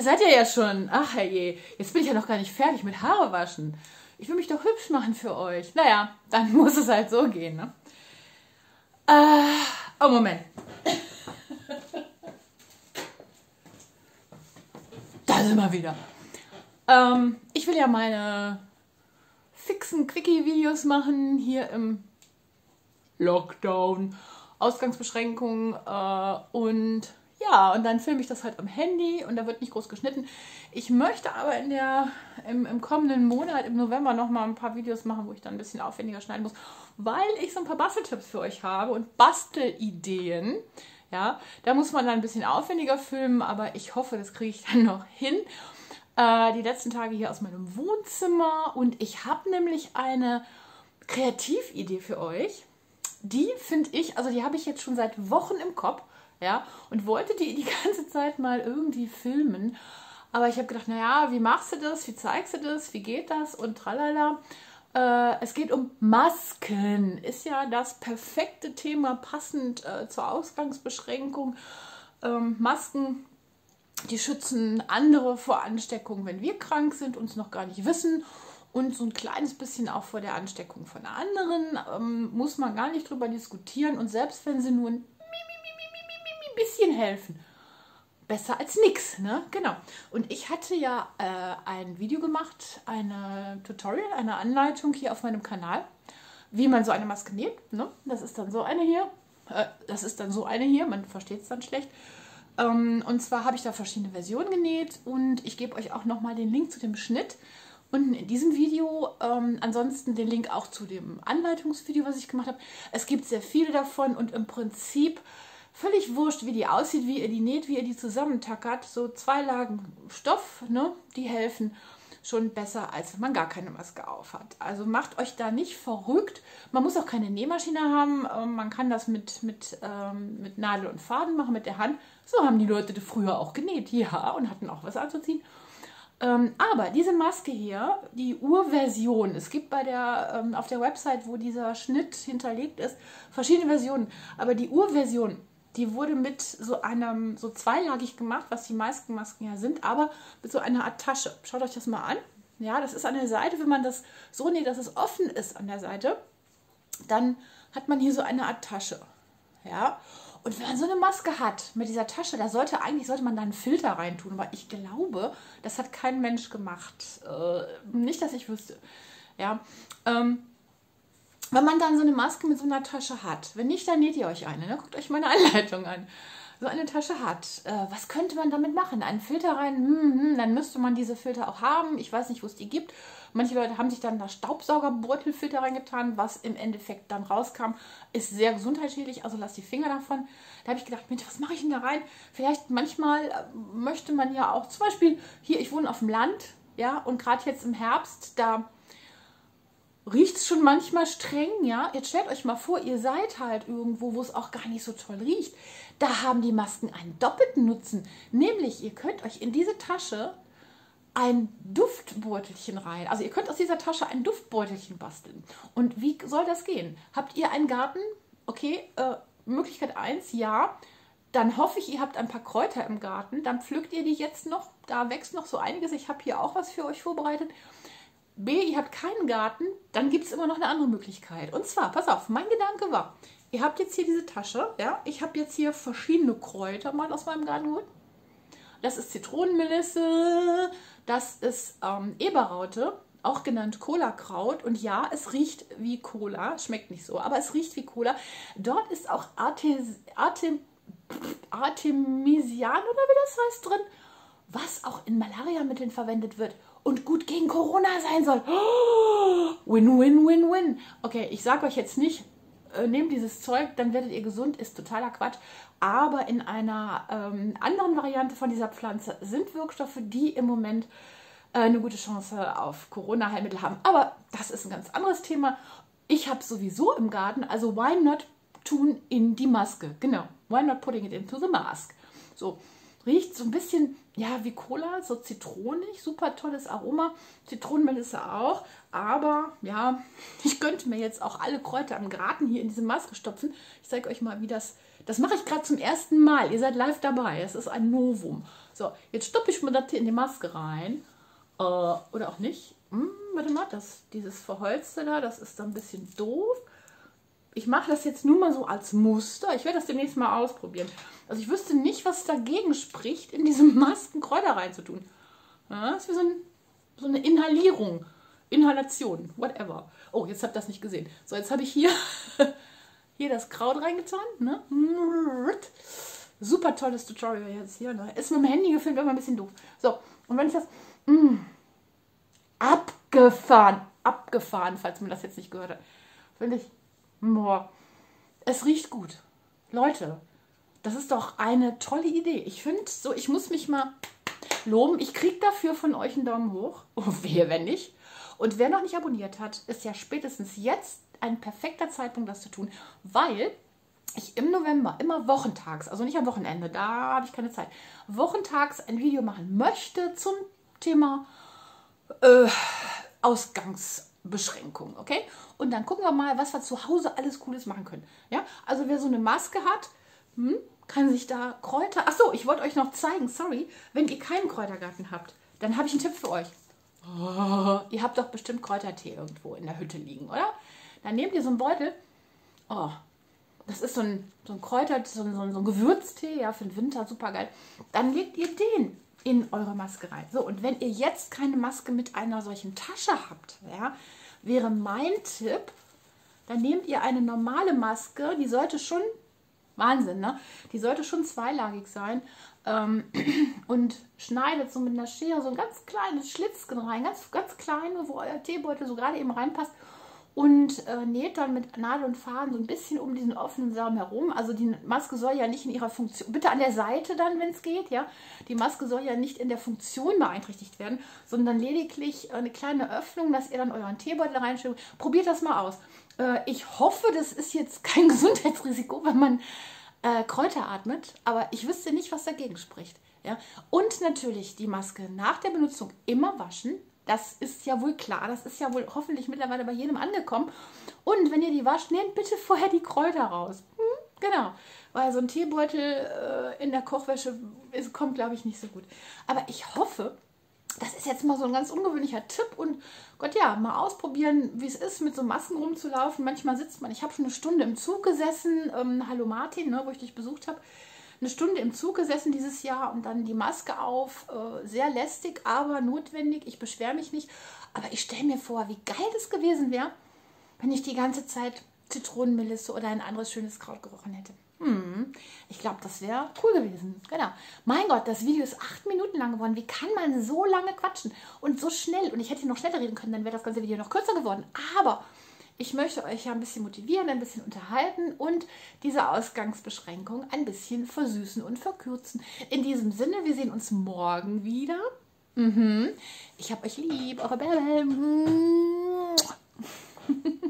da seid ihr ja schon. Ach herrje, jetzt bin ich ja noch gar nicht fertig mit Haare waschen. Ich will mich doch hübsch machen für euch. Naja, dann muss es halt so gehen, ne? Oh, Moment. Da sind wir wieder. Ich will ja meine fixen Quickie-Videos machen, hier im Lockdown, Ausgangsbeschränkungen und ja, und dann filme ich das halt am Handy und da wird nicht groß geschnitten. Ich möchte aber im kommenden Monat, im November, nochmal ein paar Videos machen, wo ich dann ein bisschen aufwendiger schneiden muss, weil ich so ein paar Basteltipps für euch habe und Bastelideen. Ja, da muss man dann ein bisschen aufwendiger filmen, aber ich hoffe, das kriege ich dann noch hin. Die letzten Tage hier aus meinem Wohnzimmer und ich habe nämlich eine Kreatividee für euch. Die finde ich, also die habe ich jetzt schon seit Wochen im Kopf, ja, und wollte die ganze Zeit mal irgendwie filmen. Aber ich habe gedacht, naja, wie machst du das, wie zeigst du das, wie geht das und tralala. Es geht um Masken, ist ja das perfekte Thema, passend zur Ausgangsbeschränkung. Masken, die schützen andere vor Ansteckung, wenn wir krank sind und es noch gar nicht wissen. Und so ein kleines bisschen auch vor der Ansteckung von anderen muss man gar nicht drüber diskutieren. Und selbst wenn sie nur ein bisschen helfen, besser als nichts, ne? Genau. Und ich hatte ja ein Video gemacht, eine Tutorial, eine Anleitung hier auf meinem Kanal, wie man so eine Maske näht. Ne? Das ist dann so eine hier. Man versteht es dann schlecht. Und zwar habe ich da verschiedene Versionen genäht und ich gebe euch auch nochmal den Link zu dem Schnitt unten in diesem Video. Ansonsten den Link auch zu dem Anleitungsvideo, was ich gemacht habe. Es gibt sehr viele davon und im Prinzip völlig wurscht, wie die aussieht, wie ihr die näht, wie ihr die zusammentackert. So 2 Lagen Stoff, ne, die helfen schon besser, als wenn man gar keine Maske auf hat. Also macht euch da nicht verrückt. Man muss auch keine Nähmaschine haben. Man kann das mit Nadel und Faden machen, mit der Hand. So haben die Leute das früher auch genäht, ja, und hatten auch was anzuziehen. Aber diese Maske hier, die Urversion, es gibt auf der Website, wo dieser Schnitt hinterlegt ist, verschiedene Versionen. Aber die Urversion, die wurde mit so zweilagig gemacht, was die meisten Masken ja sind, aber mit so einer Art Tasche. Schaut euch das mal an. Ja, das ist an der Seite, wenn man das so näht, dass es offen ist an der Seite, dann hat man hier so eine Art Tasche. Ja, und wenn man so eine Maske hat mit dieser Tasche, sollte man da einen Filter reintun, aber ich glaube, das hat kein Mensch gemacht. Nicht, dass ich wüsste. Ja, wenn man dann so eine Maske mit so einer Tasche hat, wenn nicht, dann näht ihr euch eine, ne? Guckt euch meine Anleitung an. So eine Tasche hat, was könnte man damit machen? Einen Filter rein, dann müsste man diese Filter auch haben. Ich weiß nicht, wo es die gibt. Manche Leute haben sich dann da Staubsaugerbeutelfilter reingetan, was im Endeffekt dann rauskam, ist sehr gesundheitsschädlich, also lasst die Finger davon. Da habe ich gedacht, Mensch, was mache ich denn da rein? Vielleicht manchmal möchte man ja auch, zum Beispiel hier, ich wohne auf dem Land, ja, und gerade jetzt im Herbst, da riecht es schon manchmal streng, ja. Jetzt stellt euch mal vor, ihr seid halt irgendwo, wo es auch gar nicht so toll riecht. Da haben die Masken einen doppelten Nutzen. Nämlich, ihr könnt euch in diese Tasche ein Duftbeutelchen rein. Also ihr könnt aus dieser Tasche ein Duftbeutelchen basteln. Und wie soll das gehen? Habt ihr einen Garten? Okay, Möglichkeit 1, ja. Dann hoffe ich, ihr habt ein paar Kräuter im Garten. Dann pflückt ihr die jetzt noch. Da wächst noch so einiges. Ich habe hier auch was für euch vorbereitet. B, ihr habt keinen Garten, dann gibt es immer noch eine andere Möglichkeit. Und zwar, pass auf, mein Gedanke war, ihr habt jetzt hier diese Tasche, ja, ich habe jetzt hier verschiedene Kräuter mal aus meinem Garten geholt. Das ist Zitronenmelisse, das ist Eberraute, auch genannt Cola-Kraut. Und ja, es riecht wie Cola, schmeckt nicht so, aber es riecht wie Cola. Dort ist auch Artemisian oder wie das heißt drin, was auch in Malariamitteln verwendet wird und gut gegen Corona sein soll. Oh, win, win, win, win. Okay, ich sage euch jetzt nicht, nehmt dieses Zeug, dann werdet ihr gesund, ist totaler Quatsch. Aber in einer anderen Variante von dieser Pflanze sind Wirkstoffe, die im Moment eine gute Chance auf Corona-Heilmittel haben. Aber das ist ein ganz anderes Thema. Ich habe sowieso im Garten, also why not tun in die Maske? Genau, why not putting it into the mask? So. Riecht so ein bisschen, ja, wie Cola, so zitronig, super tolles Aroma. Zitronenmelisse auch, aber ja, ich könnte mir jetzt auch alle Kräuter am Graten hier in diese Maske stopfen. Ich zeige euch mal, wie das mache ich gerade zum ersten Mal. Ihr seid live dabei, es ist ein Novum. So, jetzt stoppe ich mir das hier in die Maske rein. Oder auch nicht. Warte mal, dieses Verholzte da, das ist dann ein bisschen doof. Ich mache das jetzt nur mal so als Muster. Ich werde das demnächst mal ausprobieren. Also ich wüsste nicht, was dagegen spricht, in diese Masken Kräuter reinzutun. Ja, das ist wie so eine Inhalierung. Inhalation, whatever. Oh, jetzt habt ihr das nicht gesehen. So, jetzt habe ich hier, hier das Kraut reingetan. Ne? Super tolles Tutorial jetzt hier. Ne? Ist mit dem Handy gefilmt, aber ein bisschen doof. So, und wenn ich das... abgefahren, falls man das jetzt nicht gehört hat. Finde ich... Boah, es riecht gut. Leute, das ist doch eine tolle Idee. Ich finde so, ich muss mich mal loben. Ich kriege dafür von euch einen Daumen hoch. Oh, wehe, wenn nicht. Und wer noch nicht abonniert hat, ist ja spätestens jetzt ein perfekter Zeitpunkt, das zu tun, weil ich im November immer wochentags, also nicht am Wochenende, da habe ich keine Zeit, wochentags ein Video machen möchte zum Thema Ausgangsbeschränkung, okay? Und dann gucken wir mal, was wir zu Hause alles Cooles machen können. Ja, also wer so eine Maske hat, kann sich da Kräuter... Achso, ich wollte euch noch zeigen, sorry, wenn ihr keinen Kräutergarten habt, dann habe ich einen Tipp für euch. Oh, ihr habt doch bestimmt Kräutertee irgendwo in der Hütte liegen, oder? Dann nehmt ihr so einen Beutel. Oh, das ist so ein Kräuter, so ein Gewürztee, ja, für den Winter, super geil. Dann legt ihr den in eure Maske rein. So, und wenn ihr jetzt keine Maske mit einer solchen Tasche habt, ja, wäre mein Tipp, dann nehmt ihr eine normale Maske, die sollte schon, Wahnsinn, ne? Die sollte schon zweilagig sein, und schneidet so mit einer Schere so ein ganz kleines Schlitzchen rein, ganz klein, wo euer Teebeutel so gerade eben reinpasst, und näht dann mit Nadel und Faden so ein bisschen um diesen offenen Saum herum. Also die Maske soll ja nicht in ihrer Funktion, bitte an der Seite dann, wenn es geht, ja. Die Maske soll ja nicht in der Funktion beeinträchtigt werden, sondern lediglich eine kleine Öffnung, dass ihr dann euren Teebeutel reinschiebt. Probiert das mal aus. Ich hoffe, das ist jetzt kein Gesundheitsrisiko, wenn man Kräuter atmet, aber ich wüsste nicht, was dagegen spricht. Ja? Und natürlich die Maske nach der Benutzung immer waschen. Das ist ja wohl klar, das ist ja wohl hoffentlich mittlerweile bei jedem angekommen. Und wenn ihr die wascht, nehmt bitte vorher die Kräuter raus. Genau, weil so ein Teebeutel in der Kochwäsche kommt, glaube ich, nicht so gut. Aber ich hoffe, das ist jetzt mal so ein ganz ungewöhnlicher Tipp und Gott, ja, mal ausprobieren, wie es ist, mit so Masken rumzulaufen. Manchmal sitzt man, ich habe schon eine Stunde im Zug gesessen, hallo Martin, ne, wo ich dich besucht habe, eine Stunde im Zug gesessen dieses Jahr und dann die Maske auf, sehr lästig, aber notwendig, ich beschwere mich nicht, aber ich stelle mir vor, wie geil das gewesen wäre, wenn ich die ganze Zeit Zitronenmelisse oder ein anderes schönes Kraut gerochen hätte. Ich glaube, das wäre cool gewesen. Genau. Mein Gott, das Video ist 8 Minuten lang geworden. Wie kann man so lange quatschen? Und so schnell. Und ich hätte noch schneller reden können, dann wäre das ganze Video noch kürzer geworden. Aber ich möchte euch ja ein bisschen motivieren, ein bisschen unterhalten und diese Ausgangsbeschränkung ein bisschen versüßen und verkürzen. In diesem Sinne, wir sehen uns morgen wieder. Ich hab euch lieb. Eure Bärbel.